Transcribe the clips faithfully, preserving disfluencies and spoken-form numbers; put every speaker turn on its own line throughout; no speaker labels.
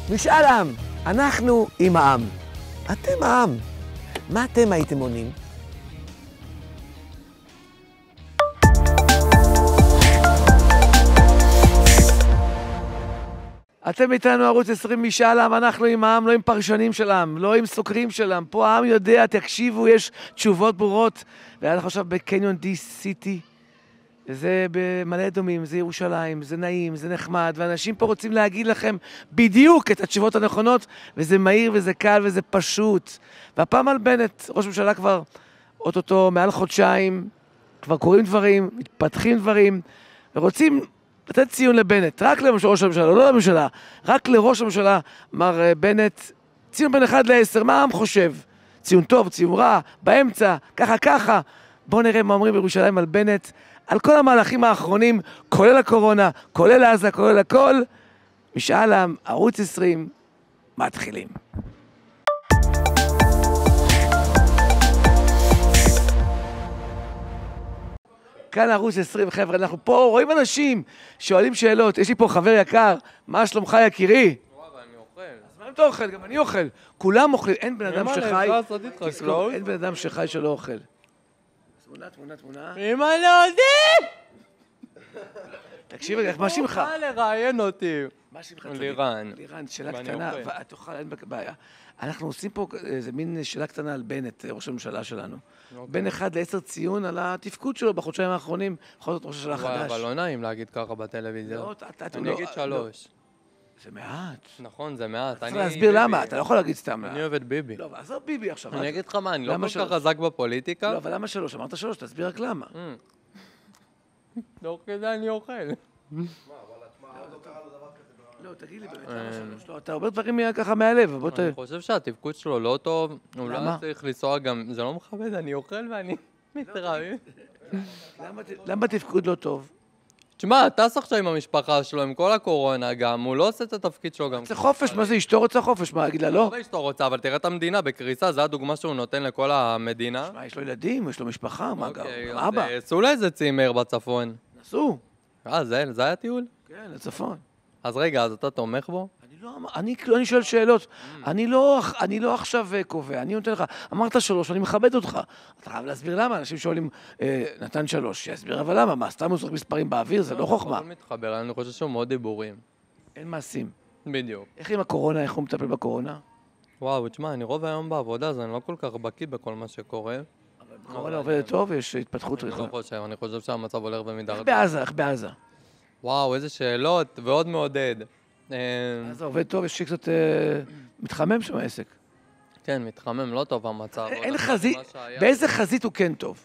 משאל עם, אנחנו עם העם. אתם העם. מה אתם הייתם עונים? אתם איתנו ערוץ עשרים משאל עם, אנחנו עם העם, לא עם פרשנים של העם, לא עם סוקרים של העם. פה העם יודע, תקשיבו, יש תשובות ברורות. ואנחנו עכשיו בקניון די סיטי. זה במלא דומים, זה ירושלים, זה נעים, זה נחמד, ואנשים פה רוצים להגיד לכם בדיוק את התשובות הנכונות, וזה מהיר וזה קל וזה פשוט. והפעם על בנט, ראש ממשלה כבר אוטוטו מעל חודשיים, כבר קוראים דברים, מתפתחים דברים, ורוצים לתת ציון לבנט, רק לראש הממשלה, לא לממשלה, רק לראש הממשלה, מר בנט, ציון בין אחד לעשר, מה העם חושב? ציון טוב, ציון רע, באמצע, ככה ככה. בואו נראה מה אומרים בירושלים על בנט, על כל המהלכים האחרונים, כולל הקורונה, כולל עזה, כולל הכל. משאל עם, ערוץ עשרים, מתחילים. כאן ערוץ עשרים, חבר'ה, אנחנו פה רואים אנשים שואלים שאלות. יש לי פה חבר יקר, מה שלומך יקירי?
וואו, אני אוכל.
אז מה אם אתה אוכל? גם אני אוכל. כולם אוכלים, אין בן אדם שחי.
תזכור,
אין בן אדם שחי שלא אוכל. תמונה, תמונה, תמונה.
אמא לא יודעים!
תקשיב רגע, מה שמך?
בא לראיין אותי.
מה שמך?
לירן.
לירן, שאלה קטנה, תוכל, אין בעיה. אנחנו עושים פה איזה מין שאלה קטנה על בנט, ראש הממשלה שלנו. בין אחד לעשר ציון על התפקוד שלו בחודשיים האחרונים, בכל זאת ראש הממשלה חדש.
אבל לא נעים להגיד ככה בטלוויזיה. אני אגיד שלוש.
זה מעט.
נכון, זה מעט.
צריך להסביר למה, אתה לא יכול להגיד סתם.
אני אוהב את ביבי.
לא, אז זה ביבי עכשיו.
אני אגיד לך מה, אני לא כל כך חזק בפוליטיקה.
לא, אבל למה שלוש? אמרת שלוש, תסביר רק למה.
לא כדאי, אני אוכל.
לא, תגיד לי באמת, למה שלוש? לא, אתה אומר דברים ככה מהלב.
אני חושב שהתפקוד שלו לא טוב. הוא לא צריך לנסוע גם, זה לא מכבד, אני אוכל ואני מתרעב.
למה תפקוד לא טוב?
תשמע, טס עכשיו עם המשפחה שלו, עם כל הקורונה גם, הוא לא עושה את התפקיד שלו גם.
זה חופש, מה זה? אשתו רוצה חופש, מה, אגיד לה לא?
לא אשתו רוצה, אבל תראה את המדינה בקריסה, זו הדוגמה שהוא נותן לכל המדינה.
תשמע, יש לו ילדים, יש לו משפחה, מה גם?
אוקיי,
אבא.
אז עשו לה איזה צימר בצפון.
נסו.
אה, זה היה טיול?
כן, לצפון.
אז רגע, אז אתה תומך בו?
אני שואל שאלות, אני לא עכשיו קובע, אני נותן לך, אמרת שלוש, אני מכבד אותך. אתה חייב להסביר למה, אנשים שואלים, נתן שלוש, שיסביר אבל למה, מה, סתם הוא זורק מספרים באוויר, זה לא חוכמה.
לא מתחבר, אני חושב שהוא מאוד דיבורים.
אין מעשים.
בדיוק.
איך עם הקורונה, איך הוא מטפל בקורונה?
וואו, תשמע, אני רוב היום בעבודה, אז אני לא כל כך בקיא בכל מה שקורה.
אבל בקורונה עובדת טוב, יש התפתחות
אני
רחבה.
לא חושב, אני חושב שהמצב הולך ומתדרדר.
איך בעזה, איך בעזה?
וואו, איזה שאלות, ועוד מעודד.
אז עובד טוב, יש קצת מתחמם שם העסק.
כן, מתחמם, לא טוב המצב.
אין חזית, באיזה חזית הוא כן טוב?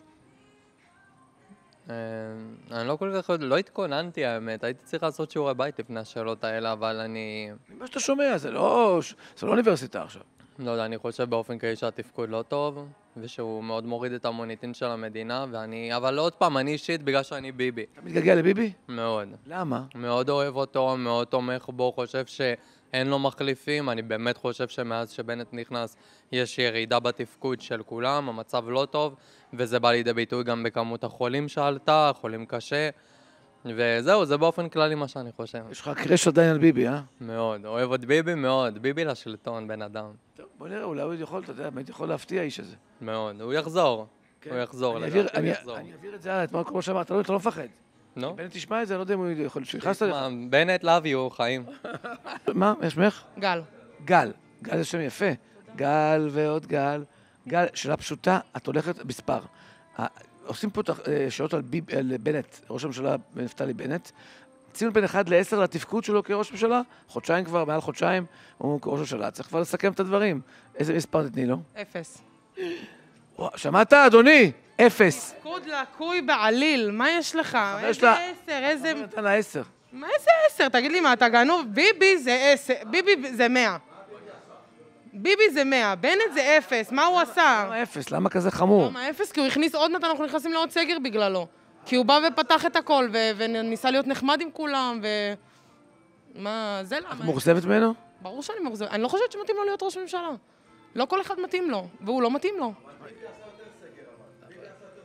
אני לא כל כך, לא התכוננתי האמת, הייתי צריך לעשות שיעורי בית לפני השאלות האלה, אבל אני...
מה שאתה שומע, זה לא אוניברסיטה עכשיו.
לא יודע, אני חושב באופן כללי שהתפקוד לא טוב, ושהוא מאוד מוריד את המוניטין של המדינה, ואני... אבל עוד פעם, אני אישית בגלל שאני ביבי.
אתה מתגעגע לביבי?
מאוד.
למה?
מאוד אוהב אותו, מאוד תומך בו, חושב שאין לו מחליפים, אני באמת חושב שמאז שבנט נכנס יש ירידה בתפקוד של כולם, המצב לא טוב, וזה בא לידי ביטוי גם בכמות החולים שעלתה, חולים קשה, וזהו, זה באופן כללי מה שאני חושב.
יש לך קרש עדיין על ביבי, אה?
מאוד, אוהב את ביבי מאוד, ביבי לשלטון, בן אדם.
טוב, בוא נראה, אולי הוא יכול, אתה יודע, באמת יכול להפתיע האיש הזה.
מאוד, הוא יחזור, הוא יחזור,
אני אעביר את זה הלאה, כמו שאמרת, אתה לא מפחד.
נו?
בנט תשמע את זה, אני לא יודע אם הוא יכול, שיחסת לך.
בנט, love you, חיים.
מה, יש ממך?
גל.
גל, גל זה שם יפה. גל ועוד גל. גל, שאלה פשוטה, את הולכת מספר. עושים פה שאלות על בנט, ראש הממשלה נפתלי בנט. ציון בין אחד לעשר לתפקוד שלו כראש ממשלה, חודשיים כבר, מעל חודשיים, הוא כראש ממשלה, צריך כבר לסכם את הדברים. איזה מספר תתני לו?
אפס.
שמעת, אדוני? אפס.
תפקוד לקוי בעליל, מה יש לך? איזה עשר, איזה...
מה נתן לה עשר?
מה איזה עשר? תגיד לי מה, אתה גנוב? ביבי זה עשר, ביבי זה מאה. ביבי זה מאה, בנט זה אפס, מה הוא עשה?
למה אפס? למה כזה חמור?
למה אפס? כי הוא הכניס עוד מעט, אנחנו נכנסים לעוד סגר בגללו. כי הוא בא ופתח את הכל, וניסה להיות נחמד עם כולם, ו... מה, זה למה?
את מאוכזבת ממנו?
ברור שאני מאוכזבת. אני לא חושבת שמתאים לו להיות ראש ממשלה. לא כל אחד מתאים לו, והוא לא מתאים לו.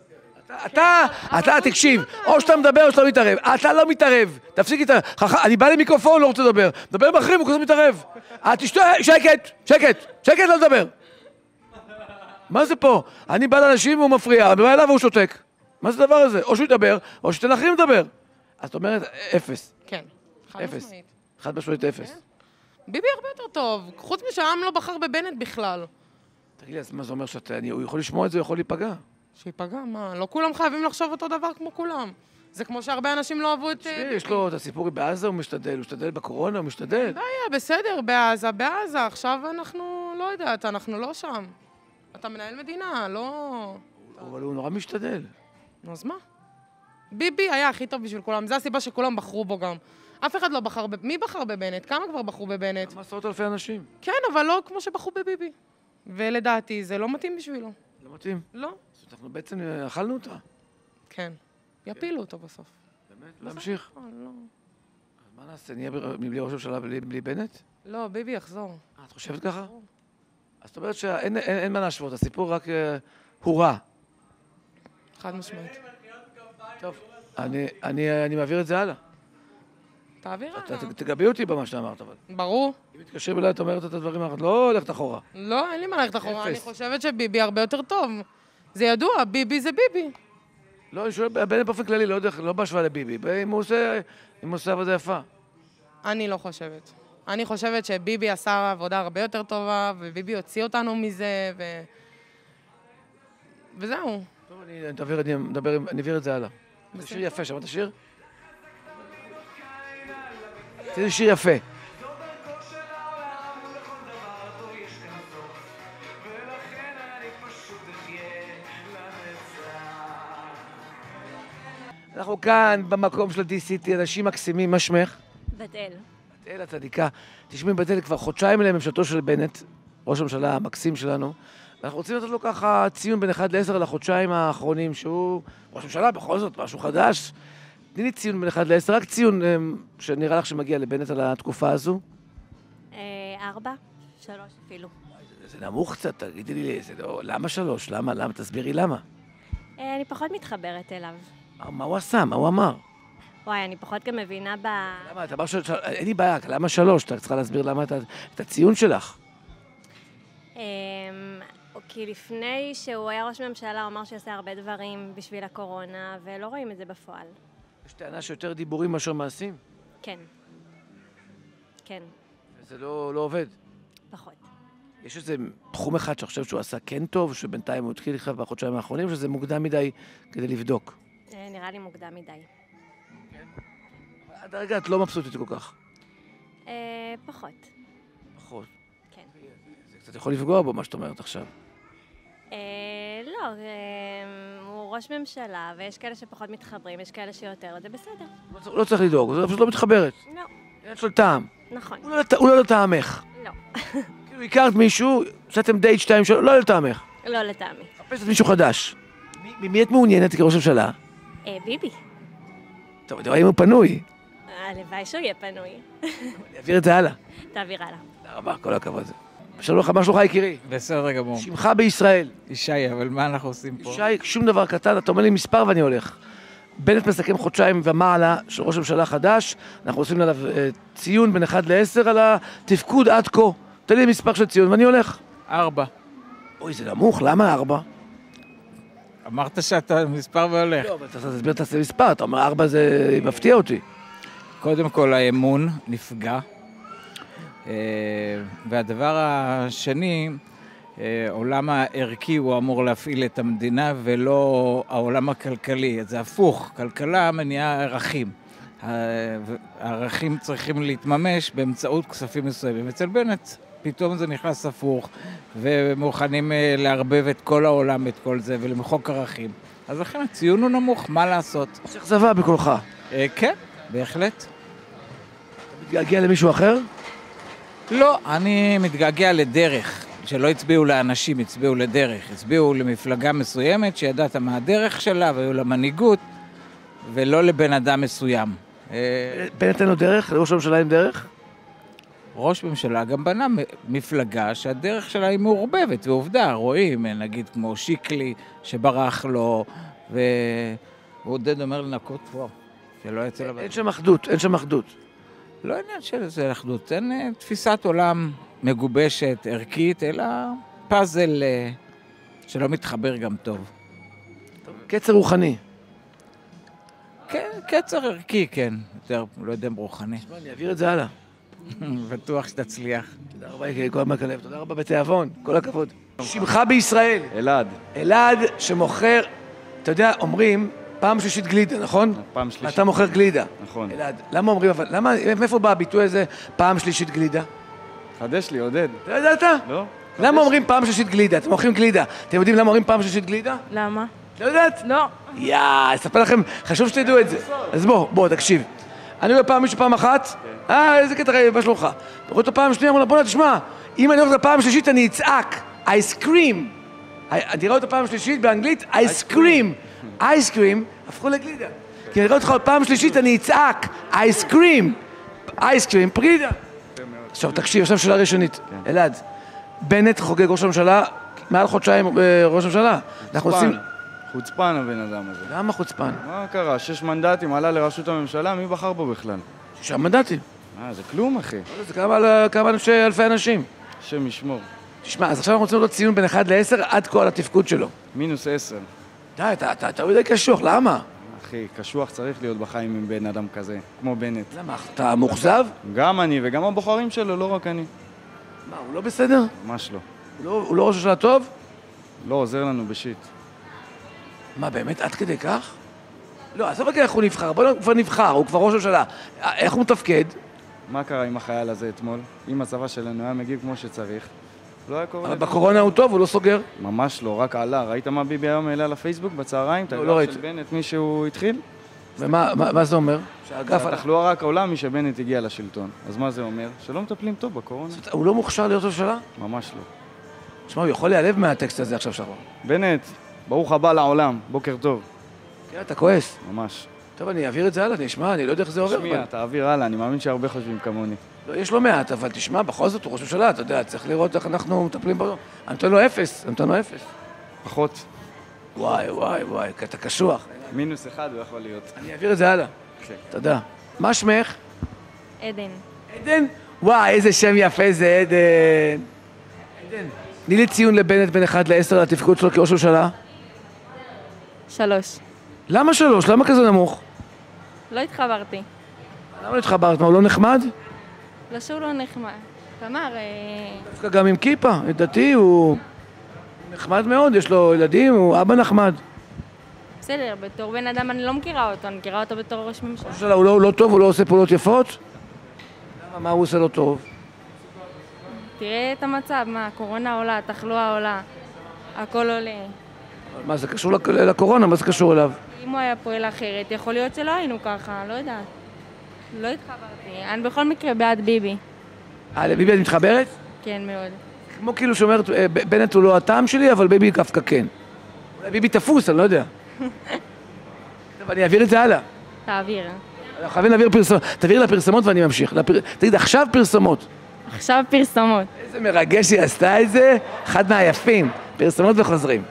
אתה, אתה, תקשיב, או שאתה מדבר או שאתה לא מתערב. אתה לא מתערב, תפסיק להתערב. אני בא למיקרופון, לא רוצה לדבר. מדבר באחרים, הוא כזה מתערב. תשתו, שקט, שקט, שקט, לא לדבר. מה זה פה? אני בא לאנשים והוא מפריע, אני בא אליו והוא שותק. מה זה הדבר הזה? או שהוא ידבר, או שתן אחרים לדבר. אז זאת אומרת, אפס.
כן, חד
אפס.
משמעית.
חד משמעית אפס.
ביבי הרבה יותר טוב, חוץ משהעם לא בחר בבנט בכלל.
תגיד לי, אז מה זה אומר שהוא יכול לשמוע את זה, הוא יכול להיפגע?
שיפגע, מה? לא כולם חייבים לחשוב אותו דבר כמו כולם. זה כמו שהרבה אנשים לא אהבו את...
תשמעי, יש לו את הסיפור בעזה, הוא משתדל, הוא משתדל בקורונה, הוא משתדל.
בעיה, בסדר, בעזה, בעזה, עכשיו אנחנו, לא יודעת, אנחנו לא שם. אתה מנהל מדינה, לא...
אבל הוא נורא משתדל.
נו, אז מה? ביבי היה הכי טוב בשביל כולם, זו הסיבה שכולם בחרו בו גם. אף אחד לא בחר, מי בחר בבנט? כמה כבר בחרו בבנט?
כמה עשרות אלפי אנשים.
כן, אבל לא כמו שבחרו בביבי. ולדעתי, זה לא מתאים בשבילו.
לא מתאים.
לא.
אנחנו בעצם אכלנו אותה.
כן. יפילו אותו בסוף.
באמת? להמשיך.
לא, לא.
אז מה נעשה? נהיה בלי ראש הממשלה בלי בנט?
לא, ביבי יחזור.
אה, את חושבת ככה? אז זאת אומרת שאין מה להשוות, הסיפור רק הוא רע.
חד משמעית.
טוב, אני מעביר את זה הלאה.
תעביר הלאה.
תגבי אותי במה שאמרת, אבל.
ברור.
אם מתקשרים אליי, את אומרת את הדברים האחרים, לא הולכת אחורה.
לא, אין לי מה ללכת אחורה. אני
אפס.
חושבת שביבי הרבה יותר טוב. זה ידוע, ביבי זה ביבי.
לא, אני שואל, בנט באופן כללי, לא יודע, לא בהשוואה לביבי. אם הוא עושה, אם הוא עושה עבודה יפה.
אני לא חושבת. אני חושבת שביבי עשה עבודה הרבה יותר טובה, וביבי הוציא אותנו מזה, ו... וזהו.
טוב, אני אדבר, אני אדבר, אני אעביר את זה הלאה. זה שיר יפה, שמעת שיר? זה שיר יפה. אנחנו כאן במקום של ה-די סי טי, אנשים מקסימים, מה שמך?
בת אל.
בת אל הצדיקה. תשמעי, בת אל כבר חודשיים לממשלתו של בנט, ראש הממשלה המקסים שלנו. אנחנו רוצים לתת לו ככה ציון בין אחד לעשר על החודשיים האחרונים, שהוא ראש הממשלה, בכל זאת, משהו חדש. תני לי ציון בין אחד לעשר, רק ציון שנראה לך שמגיע לבנט על התקופה הזו.
ארבע, שלוש אפילו.
זה נמוך קצת, תגידי לי, זה לא... למה שלוש? למה? למה? תסבירי למה.
אני פחות מתחברת אליו.
מה הוא עשה? מה הוא אמר?
וואי, אני פחות גם מבינה ב...
למה? אתה אמר שלוש... אין לי בעיה, למה שלוש? אתה צריכה להסביר למה את הציון שלך.
כי לפני שהוא היה ראש ממשלה, הוא אמר שעושה הרבה דברים בשביל הקורונה, ולא רואים את זה בפועל.
יש טענה שיותר דיבורים מאשר מעשים?
כן. כן.
וזה לא, לא עובד.
פחות.
יש איזה תחום אחד שחושב שהוא עשה כן טוב, שבינתיים הוא התחיל לך בחודשיים האחרונים, שזה מוקדם מדי כדי לבדוק.
נראה לי מוקדם מדי.
כן? עד הרגע את לא מבסוטית כל כך.
אה, פחות.
פחות.
כן.
זה קצת יכול לפגוע בו, מה שאת אומרת עכשיו.
אה, לא, אה, הוא ראש ממשלה, ויש כאלה שפחות מתחברים, יש כאלה שיותר, זה בסדר.
לא צריך, לא צריך לדאוג, זה פשוט לא מתחברת.
לא.
יש לו טעם.
נכון.
הוא לא, הוא לא לטעמך.
לא.
כאילו הכרת מישהו, עשיתם דייט שתיים שלו, לא לטעמך.
לא לטעמי.
חפשת מישהו חדש. ממי את מעוניינת כראש הממשלה?
אה, ביבי.
טוב, אתה רואה אם הוא פנוי.
הלוואי שהוא יהיה פנוי.
אני אעביר את זה הלאה.
תעביר הלאה.
תודה רבה, כל הכבוד. שלום לך, מה שלומך יקירי?
בסדר גמור.
שמך בישראל.
ישי, אבל מה אנחנו עושים פה?
ישי, שום דבר קטן, אתה אומר לי מספר ואני הולך. בנט מסכם חודשיים ומעלה של ראש הממשלה חדש, אנחנו עושים עליו אה, ציון בין אחד לעשר על התפקוד עד כה. תן לי מספר של ציון ואני הולך.
ארבע.
אוי, זה נמוך, למה ארבע?
אמרת שאתה מספר והולך.
לא, אבל אתה תסביר את המספר, אתה אומר ארבע זה מפתיע אותי.
קודם כל האמון נפגע, והדבר השני, העולם הערכי הוא אמור להפעיל את המדינה ולא העולם הכלכלי. זה הפוך, כלכלה מניעה ערכים. הערכים צריכים להתממש באמצעות כספים מסוימים. אצל בנט פתאום זה נכנס הפוך, ומוכנים לערבב את כל העולם את כל זה ולמחוק ערכים. אז לכן הציון הוא נמוך, מה לעשות?
צריך זווה בקולך.
כן, בהחלט.
אתה מתגעגע למישהו אחר?
לא, אני מתגעגע לדרך, שלא הצביעו לאנשים, הצביעו לדרך. הצביעו למפלגה מסוימת שידעת מה הדרך שלה, והיו לה מנהיגות, ולא לבן אדם מסוים.
בנט אין לו דרך? לראש הממשלה אין דרך?
ראש ממשלה גם בנה מפלגה שהדרך שלה היא מעורבבת, ועובדה, רואים, נגיד כמו שיקלי שברח לו, ועודד אומר לנקות פה, שלא יצא לבית.
אין שם אחדות, אין שם אחדות.
לא עניין של זה אחדות, אין תפיסת עולם מגובשת, ערכית, אלא פאזל שלא מתחבר גם טוב.
קצר רוחני.
כן, קצר ערכי, כן. יותר, לא יודע אם רוחני.
תשמע, אני אעביר את זה הלאה.
בטוח שתצליח.
תודה רבה, כל מהכלב. תודה רבה בתיאבון, כל הכבוד. שמך בישראל.
אלעד.
אלעד שמוכר, אתה יודע, אומרים, פעם שלישית גלידה, נכון?
פעם שלישית.
אתה מוכר גלידה.
נכון.
אלעד, למה אומרים, אבל, למה, מאיפה בא הביטוי הזה, פעם שלישית גלידה?
חדש לי, עודד.
אתה ידעת?
לא?
למה אומרים פעם שלישית גלידה? אתם מוכרים גלידה. אתם יודעים למה אומרים פעם שלישית גלידה?
למה?
לא יודעת?
לא.
יאה, אספר לכם, חשוב שתדעו את זה. אז בוא, בוא, תקשיב. אני רואה פעם מישהו פעם אחת, אה, איזה קטע, מה שלומך? רואה אותו פעם שנייה, אמרו לה, בוא תשמע, אם אני הולך לפעם שלישית אני אצעק, אייסקרים. אני רואה אותו פעם שלישית באנגלית, אייסקרים. אייסקרים, הפכו לגלידה. כי אני רואה אותך פעם שלישית אני אצעק, אייסקרים. אייסקרים, פרידה. עכשיו תקשיב, עכשיו שאלה ראשונית. אלעד, בנט חוגג ראש הממשלה, מעל חודשיים ראש הממשלה. אנחנו עושים...
חוצפן הבן אדם הזה.
למה חוצפן?
מה קרה? שש מנדטים, עלה לראשות הממשלה, מי בחר בו בכלל?
שישה מנדטים.
אה, זה כלום, אחי.
זה כמה, כמה אנשי, אלפי אנשים.
השם ישמור.
תשמע, אז עכשיו אנחנו רוצים לראות ציון בין אחד לעשר עד כל התפקוד שלו.
מינוס עשר.
די, אתה, אתה, אתה יודע קשוח, למה?
אחי, קשוח צריך להיות בחיים עם בן אדם כזה, כמו בנט.
למה? אתה מאוכזב?
גם אני וגם הבוחרים שלו, לא רק אני.
מה, הוא לא בסדר?
ממש לא.
הוא לא, הוא לא ראש הממשלה טוב?
לא עוזר לנו בשיט.
מה, באמת עד כדי כך? לא, עזוב רגע איך הוא נבחר, בוא הוא כבר נבחר, הוא כבר ראש הממשלה. איך הוא מתפקד?
מה קרה עם החייל הזה אתמול? אם הצבא שלנו היה מגיב כמו שצריך, לא היה קורה...
אבל בקורונה הוא טוב, הוא לא סוגר.
ממש לא, רק עלה. ראית מה ביבי היום העלה לפייסבוק בצהריים?
לא, לא ראיתי.
של בנט, מי שהוא התחיל?
ומה מה, מה זה אומר? שהאגף...
התחלואה רק עולה משבנט הגיע לשלטון. אז מה זה אומר? שלא מטפלים טוב בקורונה.
הוא לא מוכשר להיות ראש הממשלה?
ממש לא.
תשמע, הוא יכול להיעלב מהטקסט הזה עכשיו שחור.
בנט, ברוך הבא לעולם, בוקר טוב.
כן, אתה כועס.
ממש.
טוב, אני אעביר את זה הלאה, אני אשמע, אני לא יודע איך זה עובר.
תשמיע, תעביר הלאה, אני מאמין שהרבה חושבים כמוני.
לא, יש לו מעט, אבל תשמע, בכל זאת הוא ראש ממשלה, אתה יודע, צריך לראות איך אנחנו מטפלים בו. אני נותן לו אפס, אני נותן לו אפס.
פחות.
וואי, וואי, וואי, אתה קשוח.
מינוס אחד הוא יכול להיות.
אני אעביר את זה הלאה.
כן.
תודה. מה שמך?
עדן.
עדן? וואי, איזה שם יפה זה עדן. עדן. תני לי ציון לבנט בין אחד לעשר לתפקוד שלו כראש ממשלה.
שלוש.
למה שלוש? למה כזה נמוך?
לא התחברתי.
למה לא התחברת? מה, הוא לא נחמד?
לא שהוא לא נחמד. תמר, אה...
דווקא גם עם כיפה, לדעתי הוא נחמד מאוד, יש לו ילדים, הוא אבא נחמד.
בסדר, בתור בן אדם אני לא מכירה אותו, אני מכירה אותו בתור ראש ממשלה.
ראש ממשלה הוא לא, הוא לא טוב, הוא לא עושה פעולות יפות? למה, מה הוא עושה לא טוב?
תראה את המצב, מה, הקורונה עולה, התחלואה עולה, הכל עולה.
אבל מה, זה קשור לק- לקורונה? מה זה קשור אליו?
אם הוא היה פועל אחרת, יכול להיות שלא היינו ככה, לא יודעת. לא התחברתי. אני בכל מקרה בעד ביבי.
אה, לביבי את מתחברת?
כן, מאוד.
כמו כאילו שאומרת, אה, ב- בנט הוא לא הטעם שלי, אבל ביבי דווקא כן. אולי ביבי תפוס, אני לא יודע. טוב, אני אעביר את זה הלאה.
תעביר.
אנחנו חייבים להעביר פרסומות. תעביר לפרסומות ואני ממשיך. לפר... תגיד, עכשיו פרסומות.
עכשיו פרסומות.
איזה מרגש היא עשתה את זה, אחד מהיפים. פרסומות וחוזרים.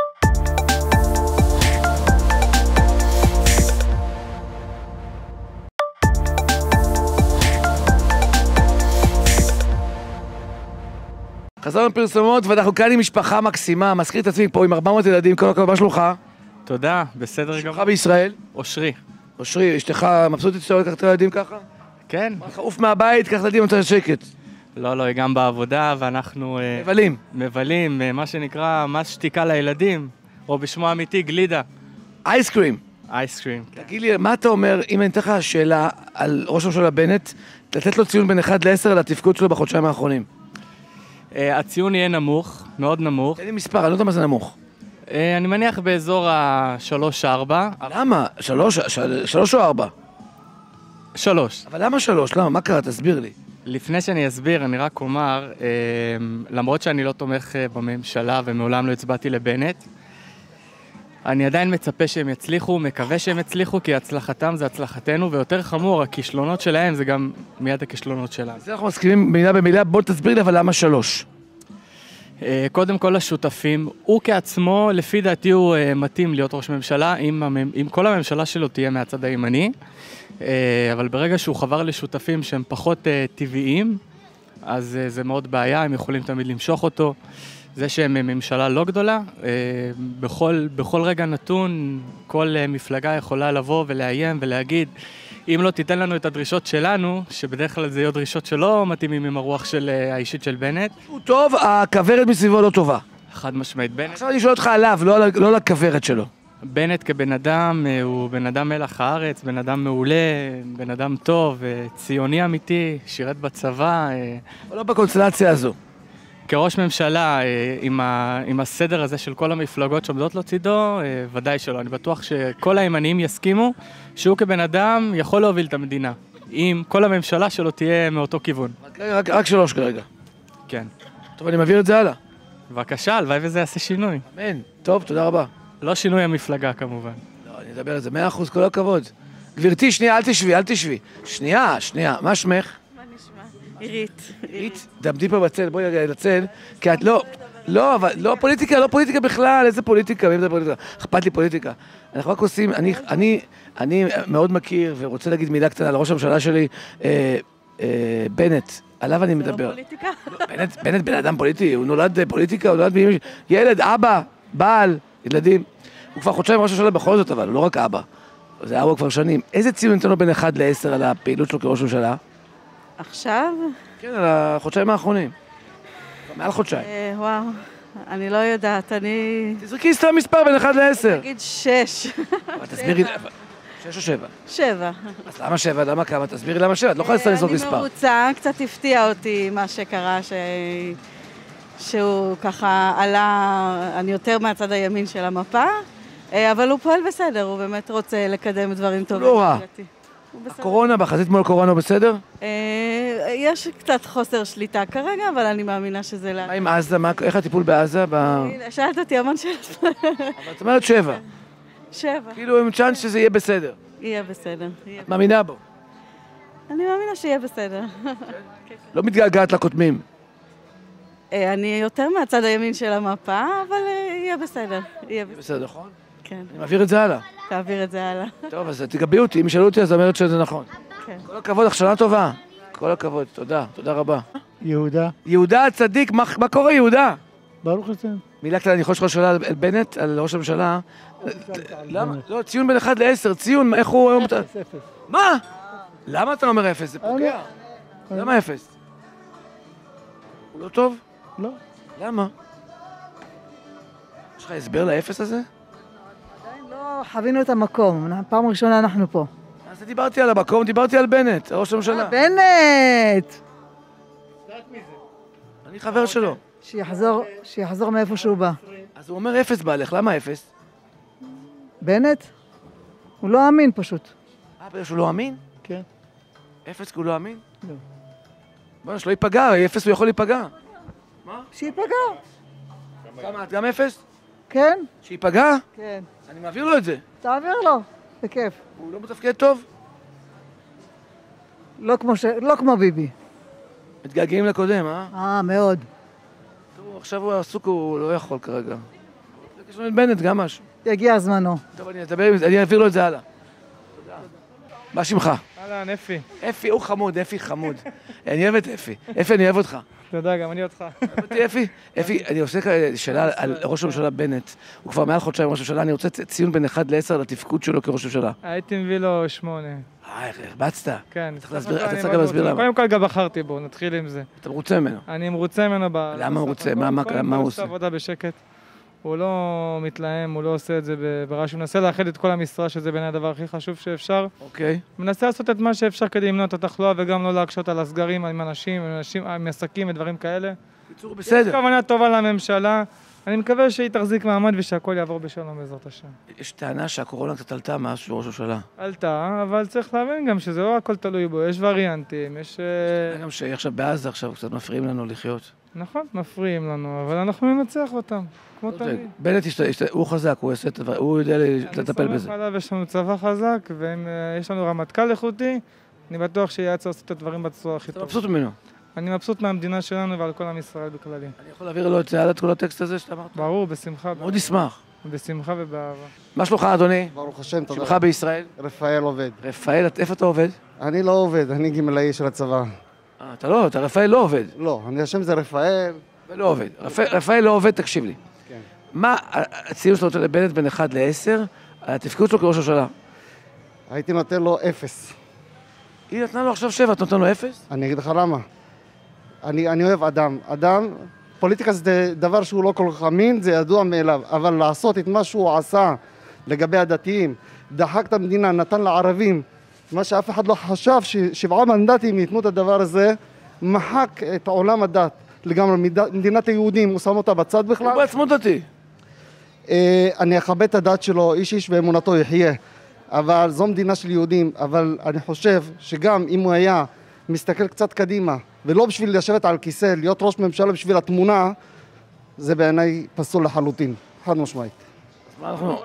חזרנו פרסומות ואנחנו כאן עם משפחה מקסימה, מזכיר את עצמי פה עם ארבע מאות ילדים, כל הכבוד, מה שלומך?
תודה, בסדר
שלומך
גמור.
בישראל?
אושרי.
אושרי, אשתך מבסוטית שאתה לקחת את הילדים ככה?
כן.
אמר לך, עוף מהבית, קח את הילדים, אני רוצה שקט.
לא, לא, היא גם בעבודה, ואנחנו אה,
מבלים.
מבלים, אה, מה שנקרא, מס שתיקה לילדים, או בשמו האמיתי, גלידה.
אייסקרים.
אייסקרים.
תגיד לי, מה אתה אומר, אם אני אתן לך שאלה על ראש הממשלה בנט, לתת לו ציון בין אחד לעשר על התפקוד שלו בחודשיים האחרונים?
אה, הציון יהיה נמוך, מאוד נמוך.
תן לי מספר, אני לא יודע מה זה נמוך.
אה, אני מניח באזור ה-שלוש ארבע.
למה? שלוש, של, שלוש או ארבע?
שלוש.
אבל למה שלוש? למה? מה קרה? תסביר לי.
לפני שאני אסביר, אני רק אומר, אה, למרות שאני לא תומך אה, בממשלה ומעולם לא הצבעתי לבנט, אני עדיין מצפה שהם יצליחו, מקווה שהם יצליחו, כי הצלחתם זה הצלחתנו, ויותר חמור, הכישלונות שלהם זה גם מיד הכישלונות שלנו.
אז אנחנו מסכימים מילה במילה, בוא תסביר לי אבל למה שלוש.
אה, קודם כל השותפים, הוא כעצמו, לפי דעתי הוא אה, מתאים להיות ראש ממשלה, אם, המ- אם כל הממשלה שלו תהיה מהצד הימני, אה, אבל ברגע שהוא חבר לשותפים שהם פחות אה, טבעיים, אז אה, זה מאוד בעיה, הם יכולים תמיד למשוך אותו. זה שהם ממשלה לא גדולה, אה, בכל, בכל רגע נתון, כל אה, מפלגה יכולה לבוא ולאיים ולהגיד, אם לא תיתן לנו את הדרישות שלנו, שבדרך כלל זה יהיו דרישות שלא מתאימים עם הרוח של אה, האישית של בנט.
הוא טוב, הכוורת מסביבו לא טובה.
חד משמעית, בנט.
עכשיו אני שואל אותך עליו, לא על- לא על הכוורת שלו.
בנט כבן אדם, אה, הוא בן אדם מלח הארץ, בן אדם מעולה, בן אדם טוב, אה, ציוני אמיתי, שירת בצבא. אה,
אבל לא בקונסטלציה הזו.
כראש ממשלה, אה, עם, ה, עם הסדר הזה של כל המפלגות שעומדות לצידו, אה, ודאי שלא. אני בטוח שכל הימניים יסכימו שהוא כבן אדם יכול להוביל את המדינה, אם כל הממשלה שלו תהיה מאותו כיוון.
רק, רק, רק שלוש כרגע.
כן.
טוב, אני מעביר את זה הלאה.
בבקשה, הלוואי וזה יעשה שינוי.
אמן. טוב, תודה רבה.
לא שינוי המפלגה כמובן.
לא, אני אדבר על זה. מאה אחוז, כל הכבוד. גברתי, שנייה, אל תשבי, אל תשבי. שנייה, שנייה, מה שמך?
מה נשמע? עירית.
עירית, דמדי פה בצל, בואי רגע לצל, כי את לא, לא, אבל לא פוליטיקה, לא פוליטיקה בכלל, איזה פוליטיקה, מי מדבר פוליטיקה? אכפת לי פוליטיקה. אנחנו רק עושים, אני, אני, אני מאוד מכיר ורוצה להגיד מילה קטנה לראש הממשלה שלי, אה, אה, בנט, עליו אני מדבר.
זה לא פוליטיקה?
לא, בנט, בנט בן אדם פוליטי, הוא נולד פוליטיקה, הוא נולד בימי... ילד, אבא, בעל, ילדים. הוא כבר חודשיים ראש הממשלה בכל זאת, אבל הוא לא רק אבא. זה אבא כבר שנים. איזה ציון ניתן לו בין אחד לעשר על הפעילות שלו כראש ממשלה?
עכשיו?
כן, על החודשיים האחרונים. מעל חודשיים.
אה, וואו, אני לא יודעת, אני...
תזרקי סתם מספר בין אחד לעשר.
אגיד שש.
אבל תסבירי, שש או שבע?
שבע.
אז למה שבע? למה כמה? תסבירי למה שבע, את לא יכולה סתם לזרוק
אני
מספר.
מרוצה, קצת הפתיע אותי מה שקרה, ש... שהוא ככה עלה, אני יותר מהצד הימין של המפה, אה, אבל הוא פועל בסדר, הוא באמת רוצה לקדם דברים טובים.
לא רע.
לדעתי. הוא בסדר.
הקורונה, בחזית מול הקורונה הוא בסדר?
אה, יש קצת חוסר שליטה כרגע, אבל אני מאמינה שזה...
מה עם עזה? מה- איך הטיפול בעזה? ב-
הנה, שאלת אותי המון שאלות.
אבל את אומרת שבע.
שבע.
כאילו עם צ'אנס שזה יהיה בסדר.
יהיה בסדר. יהיה.
את מאמינה בו.
אני מאמינה שיהיה בסדר.
לא מתגעגעת לקודמים.
אה, אני יותר מהצד הימין של המפה, אבל אה, יהיה בסדר. יהיה בסדר.
בסדר, נכון?
כן,
אני מעביר את זה הלאה.
תעביר את זה הלאה.
טוב, אז תגבי אותי, אם ישאלו אותי אז אומרת שזה נכון.
כן.
כל הכבוד, לך שנה טובה. כל הכבוד, תודה, תודה רבה.
יהודה,
יהודה הצדיק, מה מה קורה יהודה?
ברוך השם.
מילה קטנה, אני יכול לשאול שאלה על בנט, על ראש הממשלה. למה? לא, ציון בין אחד לעשר, ציון, איך הוא היום...
אפס, אפס.
מה? למה אתה אומר אפס? זה פוגע. למה אפס? הוא לא טוב?
לא.
למה? יש לך הסבר לאפס הזה?
עדיין לא חווינו את המקום, פעם ראשונה אנחנו פה.
אז דיברתי על המקום, דיברתי על בנט, ראש הממשלה.
בנט!
אני חבר שלו.
שיחזור, שיחזור מאיפה שהוא בא.
אז הוא אומר אפס בעלך, למה אפס?
בנט? הוא לא אמין פשוט.
אה, בגלל שהוא לא אמין?
כן.
אפס כי הוא לא אמין?
לא.
בוא'נה, שלא ייפגע, אפס הוא יכול להיפגע.
שייפגע.
כמה, את גם אפס?
כן?
שייפגע?
כן.
אני מעביר לו את זה.
תעביר לו, בכיף.
הוא לא מתפקד טוב?
לא כמו, ש... לא כמו ביבי.
מתגעגעים לקודם, אה?
אה, מאוד.
טוב, עכשיו הוא עסוק, הוא לא יכול כרגע. יש לנו את בנט, גם משהו.
יגיע זמנו.
טוב, אני אדבר עם זה, אני אעביר לו את זה הלאה. תודה. מה שמך?
אהלן, אפי.
אפי, הוא חמוד, אפי חמוד. אני אוהב את אפי. אפי, אני אוהב אותך.
תודה, גם אני אותך.
אוהב אותי, אפי? אפי, אני עושה כאלה שאלה על ראש הממשלה בנט. הוא כבר מעל חודשיים ראש הממשלה, אני רוצה ציון בין אחד לעשר לתפקוד שלו כראש הממשלה.
הייתי מביא לו שמונה.
אה, איך הרבצת.
כן.
צריך להסביר, אתה צריך גם להסביר למה.
קודם כל גם בחרתי בו, נתחיל עם זה.
אתה מרוצה ממנו.
אני מרוצה ממנו ב...
למה מרוצה? מה- מה-
קודם
מה
כל
הוא
עושה
עושה?
עבודה בשקט. הוא לא מתלהם, הוא לא עושה את זה ב- ברעש, הוא מנסה לאחד את כל המשרה, שזה בעיניי הדבר הכי חשוב שאפשר.
אוקיי.
מנסה לעשות את מה שאפשר כדי למנוע את התחלואה וגם לא להקשות על הסגרים עם אנשים, עם אנשים, עם עסקים ודברים כאלה.
בקיצור,
יש
בסדר.
כוונה טובה לממשלה, אני מקווה שהיא תחזיק מעמד ושהכל יעבור בשלום בעזרת השם.
יש טענה שהקורונה קצת עלתה מאז שהוא ראש הממשלה.
עלתה, אבל צריך להבין גם שזה לא הכל תלוי בו, יש וריאנטים, יש... אה,
גם שעכשיו בעזה עכשיו קצת מפריעים לנו לחיות.
נכון, מפריעים לנו, אבל אנחנו ננצח אותם, כמו תמיד.
בנט, השת- השת- הוא חזק, הוא יעשה את הדבר, הוא יודע לטפל
אני
בזה.
סומך עליו, יש לנו צבא חזק, ויש לנו רמטכ"ל איכותי, אני בטוח שיעץ לעשות את הדברים בצורה הכי
אתה
טובה.
מבסוט ממנו.
אני מבסוט מהמדינה שלנו ועל כל עם ישראל בכללי.
אני יכול להעביר לו את זה על כל הטקסט הזה שאתה אמרת?
ברור, בשמחה.
מאוד ישמח.
בשמחה ובאהבה.
מה שלומך, אדוני?
ברוך השם, תודה.
שלומך בישראל?
רפאל עובד.
רפאל, איפה אתה עובד?
אני לא עובד, אני גמלאי של הצבא.
אה, אתה לא, אתה רפאל לא עובד.
לא, אני השם זה רפאל.
ולא עובד. רפאל לא עובד, תקשיב לי.
כן.
מה הציון שלו נותן לבנט בין אחד לעשר, התפקוד שלו כראש הממשלה?
הייתי נותן לו אפס.
היא נתנה לו עכשיו שבע, אתה נותן לו אפס?
אני אגיד לך למה. אני, אני אוהב אדם. אדם, פוליטיקה זה דבר שהוא לא כל כך אמין, זה ידוע מאליו. אבל לעשות את מה שהוא עשה לגבי הדתיים, דחק את המדינה, נתן לערבים, מה שאף אחד לא חשב, ששבעה מנדטים ייתנו את הדבר הזה, מחק את עולם הדת לגמרי, מדינת היהודים, הוא שם אותה בצד בכלל.
הוא בעצמו דתי.
אני אכבד את הדת שלו, איש איש ואמונתו יחיה. אבל זו מדינה של יהודים, אבל אני חושב שגם אם הוא היה מסתכל קצת קדימה, ולא בשביל לשבת על כיסא, להיות ראש ממשלה בשביל התמונה, זה בעיניי פסול לחלוטין, חד משמעית.
אז מה אנחנו...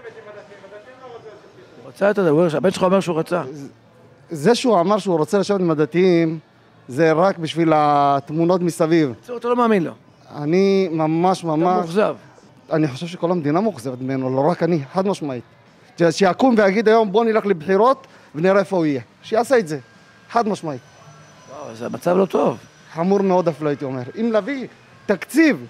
רצה את הדבר, הבן שלך אומר שהוא רצה.
זה שהוא אמר שהוא רוצה לשבת עם הדתיים, זה רק בשביל התמונות מסביב.
אתה לא מאמין לו.
אני ממש ממש...
אתה מוחזב.
אני חושב שכל המדינה מוחזבת ממנו, לא רק אני, חד משמעית. שיקום ויגיד היום בוא נלך לבחירות ונראה איפה הוא יהיה. שיעשה את זה, חד משמעית.
וואו, זה המצב לא טוב.
חמור מאוד אפילו הייתי אומר. אם להביא תקציב,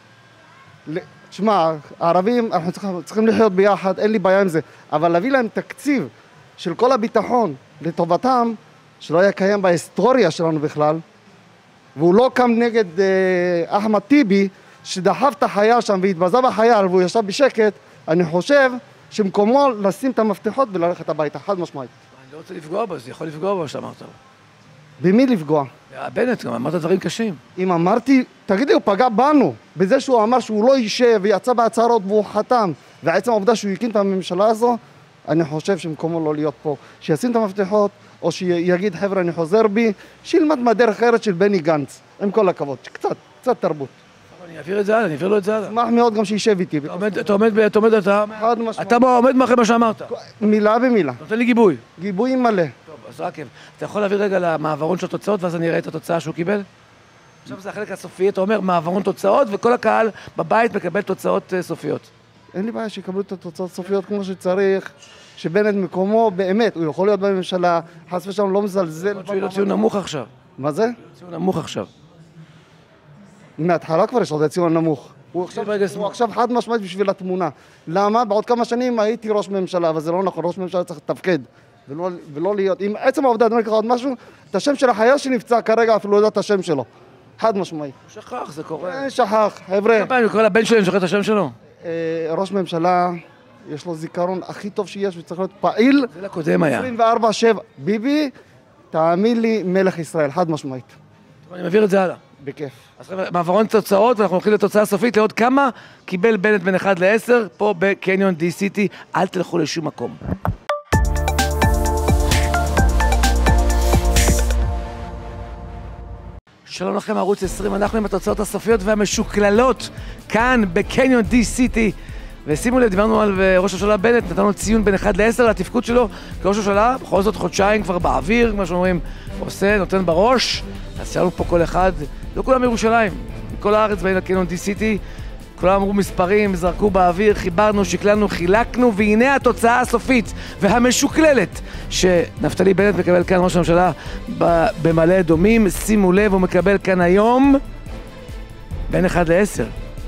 תשמע, הערבים, אנחנו צריכים, צריכים לחיות ביחד, אין לי בעיה עם זה, אבל להביא להם תקציב של כל הביטחון לטובתם, שלא היה קיים בהיסטוריה שלנו בכלל, והוא לא קם נגד אה, אחמד טיבי, שדחף את החייל שם והתבזה בחייל והוא ישב בשקט, אני חושב שמקומו לשים את המפתחות וללכת הביתה, חד משמעית.
אני לא רוצה לפגוע בו, זה יכול לפגוע בו, שאמרת.
במי לפגוע?
בנט, גם אמרת דברים קשים.
אם אמרתי, תגידי, הוא פגע בנו, בזה שהוא אמר שהוא לא יישב ויצא בהצהרות והוא חתם, ועצם העובדה שהוא הקים את הממשלה הזו, אני חושב שמקומו לא להיות פה. שישים את המפתחות, או שיגיד, חבר'ה, אני חוזר בי, שילמד מהדרך אחרת של בני גנץ, עם כל הכבוד, קצת, קצת תרבות.
אני אעביר את זה הלאה, אני אעביר לו את זה הלאה.
אשמח מאוד גם שישב איתי.
אתה עומד, אתה עומד, אתה עומד, אתה... אתה עומד מאחורי מה שאמרת.
מילה במילה.
נותן לי גיבוי.
גיבוי מלא.
טוב, אז רק, אתה יכול להעביר רגע למעברון של התוצאות, ואז אני אראה את התוצאה שהוא קיבל? עכשיו זה החלק הסופי, אתה אומר מעברון תוצאות, וכל הקהל בבית מקבל תוצאות סופיות.
אין לי בעיה שיקבלו את התוצאות הסופיות כמו שצריך, שבנט מקומו באמת, הוא יכול להיות בממשלה, חס ושלום לא מזלזל.
שהוא ציון נמוך עכשיו.
מה זה?
ציון נמוך עכשיו.
מההתחלה כבר יש עוד ציון נמוך. הוא עכשיו, הוא עכשיו חד משמעית בשביל התמונה. למה? בעוד כמה שנים הייתי ראש ממשלה, אבל זה לא נכון, ראש ממשלה צריך לתפקד. ולא, ולא להיות, עם עצם העובדה, אני אומר לך עוד משהו, את השם של החייל שנפצע כרגע אפילו לא יודע את השם שלו. חד משמעית.
הוא שכח, זה קורה.
שכח, חבר'ה.
כמה פעמים קורא לבן שלי, אני שוכח את השם שלו?
ראש ממשלה, יש לו זיכרון הכי טוב שיש וצריך להיות פעיל.
זה לקודם היה.
עשרים וארבע שבע. ביבי, תאמין לי, מלך ישראל, חד משמעית.
אני מעביר את זה הלאה.
בכיף.
אז מעברון תוצאות, ואנחנו הולכים לתוצאה סופית, לעוד כמה קיבל בנט בין אחד לעשר, פה בקניון די סיטי, אל תלכו לשום מקום. שלום לכם, ערוץ עשרים, אנחנו עם התוצאות הסופיות והמשוקללות, כאן בקניון די סיטי. ושימו לב, דיברנו על ראש הממשלה בנט, נתנו ציות בין אחד לעשר לתפקוד שלו כראש הממשלה, בכל זאת חודשיים כבר באוויר, כמו שאומרים, עושה, נותן בראש. אז שאלנו פה כל אחד, לא כולם מירושלים, מכל הארץ באים לקניון די סיטי, כולם אמרו מספרים, זרקו באוויר, חיברנו, שקללנו, חילקנו, והנה התוצאה הסופית והמשוקללת שנפתלי בנט מקבל כאן ראש הממשלה במעלה אדומים. שימו לב, הוא מקבל כאן היום בין אחד לעשר.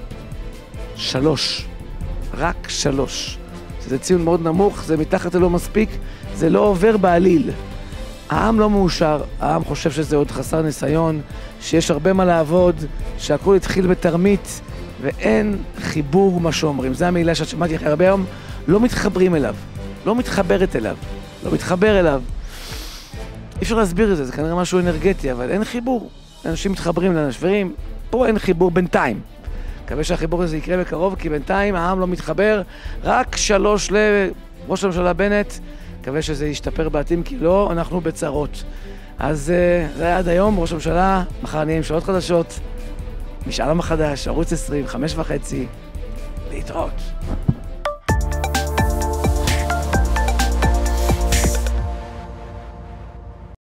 שלוש. רק שלוש. זה ציון מאוד נמוך, זה מתחת ללא מספיק, זה לא עובר בעליל. העם לא מאושר, העם חושב שזה עוד חסר ניסיון, שיש הרבה מה לעבוד, שהכל התחיל בתרמית, ואין חיבור מה שאומרים. זו המילה שאת שמעתי אחרי הרבה היום, לא מתחברים אליו, לא מתחברת אליו, לא מתחבר אליו. אי אפשר להסביר את זה, זה כנראה משהו אנרגטי, אבל אין חיבור. אנשים מתחברים לנשברים, פה אין חיבור בינתיים. מקווה שהחיבור הזה יקרה בקרוב, כי בינתיים העם לא מתחבר, רק שלוש לראש הממשלה בנט, מקווה שזה ישתפר בעתיד, כי לא, אנחנו בצרות. אז זה היה עד היום, ראש הממשלה, מחר נהיה עם שעות חדשות, משאל עם החדש, ערוץ עשרים, חמש וחצי, להתראות.